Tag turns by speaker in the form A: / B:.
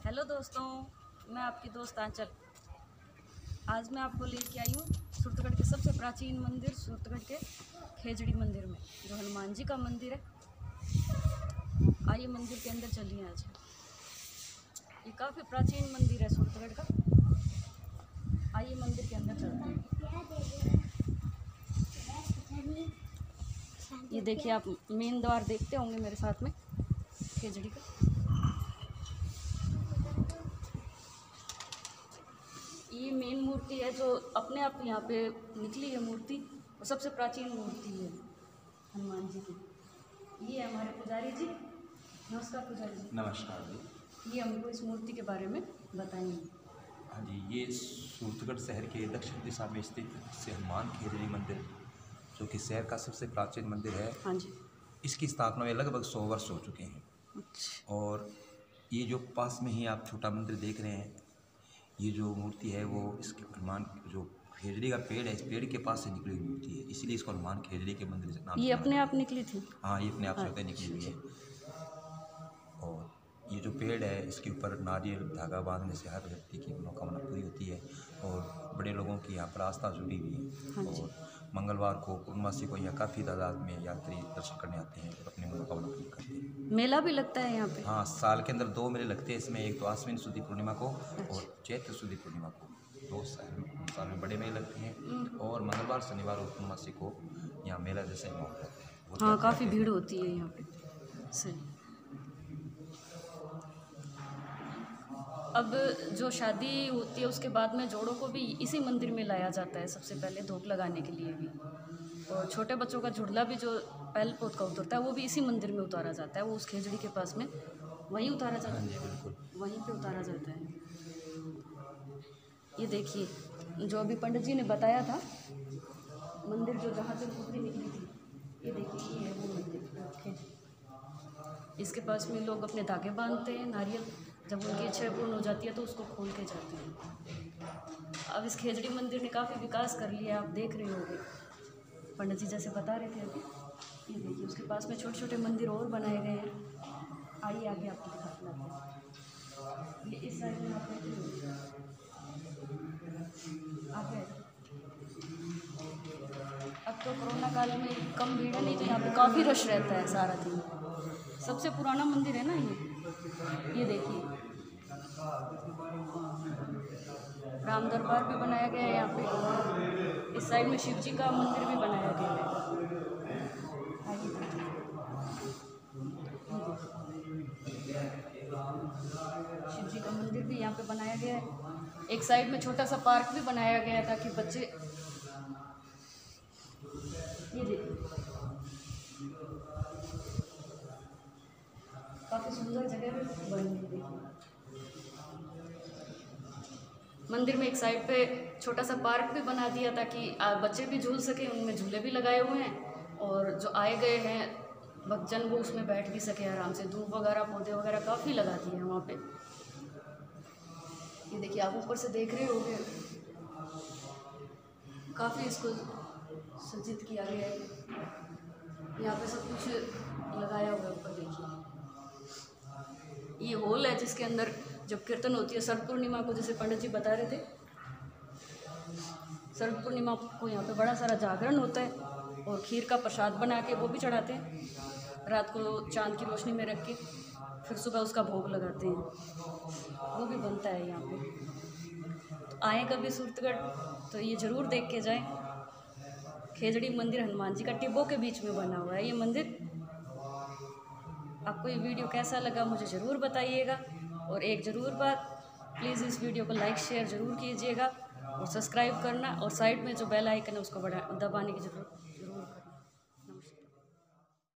A: Hello दोस्तों, मैं आपकी दोस्त आंचल। आज मैं आपको लेके आई हूँ सूरतगढ़ के सबसे प्राचीन मंदिर सूरतगढ़ के खेजड़ी मंदिर में, जो हनुमान जी का मंदिर है। आइए मंदिर के अंदर चलिए। आज ये काफ़ी प्राचीन मंदिर है सूरतगढ़ का। आइए मंदिर के अंदर चलते हैं। ये देखिए, आप मेन द्वार देखते होंगे मेरे साथ में खेजड़ी का। ये मेन मूर्ति है जो अपने आप यहाँ पे निकली है मूर्ति, और सबसे प्राचीन मूर्ति है हनुमान जी की। ये हमारे पुजारी जी। नमस्कार पुजारी जी।
B: नमस्कार जी।
A: ये हमको इस मूर्ति के बारे में बताएंगे।
B: हाँ जी, ये सूरतगढ़ शहर के दक्षिण दिशा में स्थित श्री हनुमान खेजड़ी मंदिर, जो कि शहर का सबसे प्राचीन मंदिर है।
A: हाँ जी।
B: इसकी स्थापना में लगभग 100 वर्ष हो चुके हैं।
A: अच्छा।
B: और ये जो पास में ही आप छोटा मंदिर देख रहे हैं, ये जो मूर्ति है वो इसके हनुमान जो खेजड़ी का पेड़ है, इस पेड़ के पास से निकली हुई मूर्ति है, इसीलिए इसको हनुमान खेजड़ी के मंदिर से नाम।
A: ये अपने आप निकली थी?
B: हाँ, ये अपने आप से निकली हुई है। और ये जो पेड़ है, इसके ऊपर नारियल धागा बांधने से हर व्यक्ति की मनोकामना पूरी होती है। और बड़े लोगों की यहाँ पर आस्था जुड़ी हुई है।
A: हाँ जी।
B: और मंगलवार को पूर्णमासी को यहाँ काफ़ी तादाद में यात्री दर्शन करने आते हैं और अपनी मनोकामना पूरी करते हैं।
A: मेला भी लगता है यहाँ पे?
B: हाँ, साल के अंदर 2 मेले लगते हैं इसमें। एक तो आश्विन शुद्धि पूर्णिमा को और चैत्र शुद्धि पूर्णिमा को। 2 साल में बड़े मेले लगते हैं। और मंगलवार, शनिवार और पूर्णमासी को यहाँ मेला जैसे माहौल रहता है।
A: हाँ, काफ़ी भीड़ होती है यहाँ पे। सही। अब जो शादी होती है उसके बाद में जोड़ों को भी इसी मंदिर में लाया जाता है सबसे पहले, धूप लगाने के लिए भी। और छोटे बच्चों का झुड़ला भी जो पहल पोत का उतरता है वो भी इसी मंदिर में उतारा जाता है। वो उस खेजड़ी के पास में वहीं उतारा जाता है।
B: बिल्कुल,
A: वहीं पे उतारा जाता है। ये देखिए, जो अभी पंडित जी ने बताया था मंदिर जो जहाँ से मूर्ति निकली थी, ये देखिए, ये है वो मंदिर खेजड़ी। इसके पास में लोग अपने धागे बांधते हैं, नारियल। जब उनकी इच्छा पूर्ण हो जाती है तो उसको खोल के जाते हैं। अब इस खेजड़ी मंदिर ने काफ़ी विकास कर लिया, आप देख रहे होंगे। पंडित जी जैसे बता रहे थे अभी। ये देखिए, उसके पास में छोटे छोटे मंदिर और बनाए गए हैं। आइए आगे आपको दिखाते हैं। ये इस साइड में आप देख रहे हो आगे। अब तो कोरोना काल में कम भीड़ है, नहीं तो यहाँ पे काफ़ी रश रहता है सारा दिन। सबसे पुराना मंदिर है ना ये देखिए, राम दरबार भी बनाया गया है यहाँ पे। इस साइड में शिव जी का मंदिर भी बनाया गया है। आइए देखिए, शिव जी का मंदिर भी यहाँ पे बनाया गया है। एक साइड में छोटा सा पार्क भी बनाया गया है ताकि बच्चे, ये देखिए, काफ़ी सुंदर जगह भी बनी है। मंदिर में एक साइड पे छोटा सा पार्क भी बना दिया ताकि बच्चे भी झूल सकें। उनमें झूले भी लगाए हुए हैं, और जो आए गए हैं भक्तजन वो उसमें बैठ भी सके आराम से। धूप वगैरह, पौधे वगैरह काफ़ी लगा दिए हैं वहाँ पे। ये देखिए, आप ऊपर से देख रहे होंगे, काफ़ी इसको सज्जित किया गया है। यहाँ पे सब कुछ लगाया हुआ है ऊपर। देखिए, ये हॉल है जिसके अंदर जब कीर्तन होती है शरद पूर्णिमा को, जैसे पंडित जी बता रहे थे, शरद पूर्णिमा को यहाँ पे बड़ा सारा जागरण होता है। और खीर का प्रसाद बना के वो भी चढ़ाते हैं रात को चांद की रोशनी में रख के, फिर सुबह उसका भोग लगाते हैं। वो भी बनता है यहाँ पे। तो आए कभी सूरतगढ़ तो ये ज़रूर देख के जाएं। खेजड़ी मंदिर हनुमान जी का टिब्बों के बीच में बना हुआ है ये मंदिर। आपको ये वीडियो कैसा लगा मुझे ज़रूर बताइएगा। और एक ज़रूर बात, प्लीज़ इस वीडियो को लाइक शेयर ज़रूर कीजिएगा और सब्सक्राइब करना, और साइड में जो बेल आइकन है उसको दबाने की ज़रूरत